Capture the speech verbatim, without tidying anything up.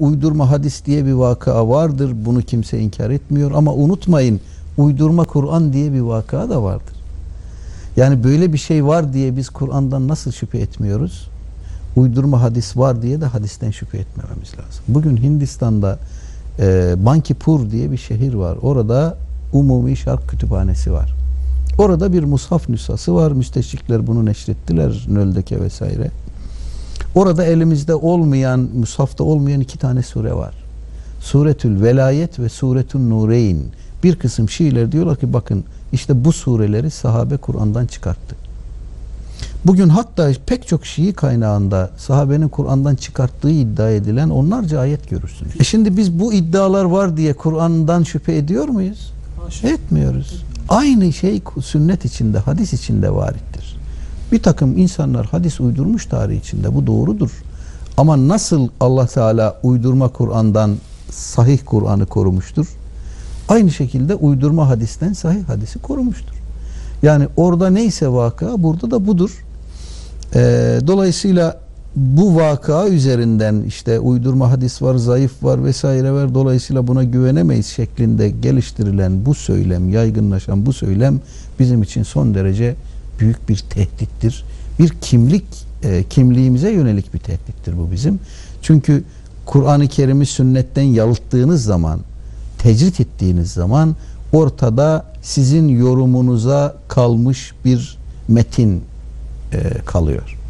uydurma hadis diye bir vaka vardır. Bunu kimse inkar etmiyor. Ama unutmayın, uydurma Kur'an diye bir vaka da vardır. Yani böyle bir şey var diye biz Kur'an'dan nasıl şüphe etmiyoruz? Uydurma hadis var diye de hadisten şüphe etmememiz lazım. Bugün Hindistan'da e, Bankipur diye bir şehir var. Orada Umumi Şark Kütüphanesi var. Orada bir mushaf nüshası var. Müsteşrikler bunu neşrettiler. Nöldeke vesaire. Orada elimizde olmayan, mushafta olmayan iki tane sure var. Suretül Velayet ve Suretül Nureyn. Bir kısım Şiiler diyorlar ki bakın işte bu sureleri sahabe Kur'an'dan çıkarttı. Bugün hatta pek çok Şii kaynağında sahabenin Kur'an'dan çıkarttığı iddia edilen onlarca ayet görürsünüz. E şimdi biz bu iddialar var diye Kur'an'dan şüphe ediyor muyuz? Haşa. Etmiyoruz. Aynı şey sünnet içinde, hadis içinde varittir. Bir takım insanlar hadis uydurmuş tarih içinde, bu doğrudur. Ama nasıl Allah Teala uydurma Kur'an'dan sahih Kur'an'ı korumuştur? Aynı şekilde uydurma hadisten sahih hadisi korumuştur. Yani orada neyse vaka, burada da budur. Ee, dolayısıyla bu vaka üzerinden işte uydurma hadis var, zayıf var vesaire var. Dolayısıyla buna güvenemeyiz şeklinde geliştirilen bu söylem, yaygınlaşan bu söylem bizim için son derece büyük bir tehdittir. Bir kimlik, e, kimliğimize yönelik bir tehdittir bu bizim. Çünkü Kur'an-ı Kerim'i sünnetten yalıttığınız zaman, tecrit ettiğiniz zaman ortada sizin yorumunuza kalmış bir metin e, kalıyor.